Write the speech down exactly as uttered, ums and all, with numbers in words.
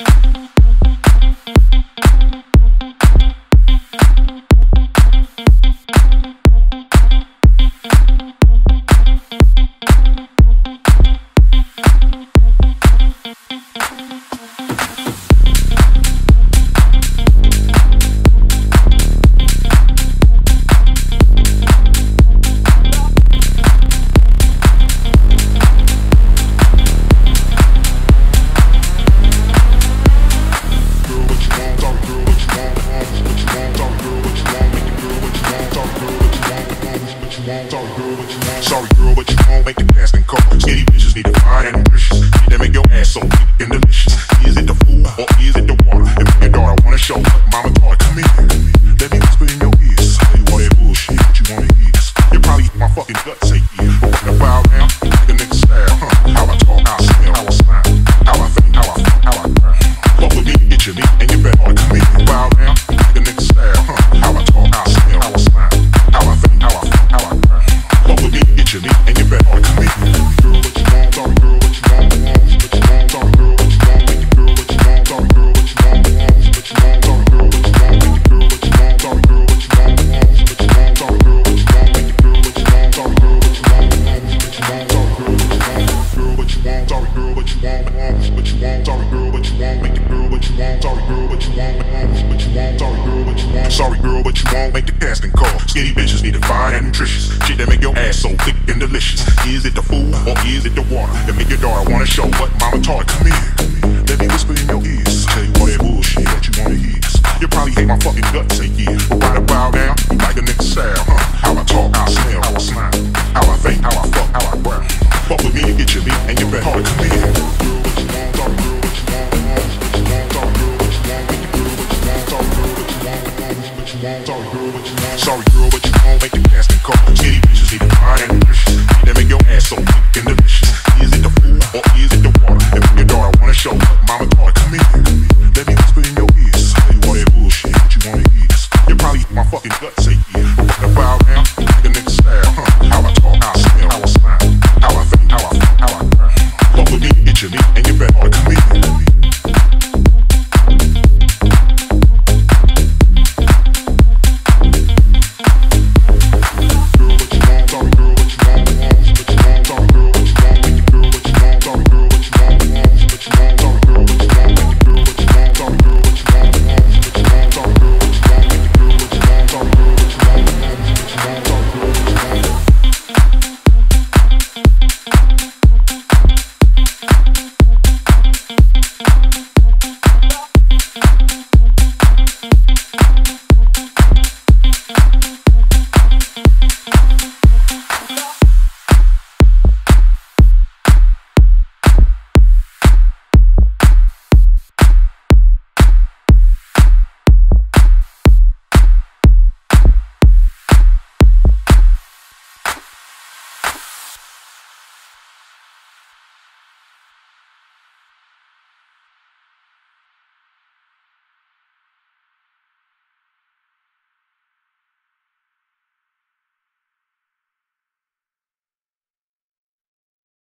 Sorry girl, but you won't make the casting call. Skinny bitches need to find and nutritious. Need to make your ass so thick and delicious. Is it the food or is it the water? If your daughter wanna show what mama taught, come in. Let me whisper in your ears. You want that bullshit, what you wanna hear? You probably hit my fucking gut, say yeah. But when I bow down, the nigga style, huh? How I talk, how I smell, how I smile, how I think, how I feel, how I cry. Fuck with me, get your meat, and you better come in. Bow down, the nigga style, huh? How I talk, how I smell, how I smile, how I think, how I feel, how I cry. Fuck with me, get your meat, and you better come in. Girl, what you want? Sorry, girl, what you want? What you want? Sorry, girl, what you want? Make the girl, what you want? Sorry, girl, what you want? What you want? Sorry, girl, what you want? Make the girl, what you want? Sorry, girl, what you want? What you want? Sorry, girl, what you want? Make the girl, what you want? Sorry, girl, what you want? What you want? Sorry, girl, what you want? Girl, what you want? Sorry, girl, what you want? What you want? Sorry, girl, what you want? Make the girl, what you want? Sorry, girl, what you want? What you want? Sorry, girl, what you want? Sorry, girl, what you want? Make the casting call. Skinny bitches need to find and nutritious. Shit that make your ass so thick and delicious. Is it the food or is it the water that make your daughter wanna show what mama taught? Come in.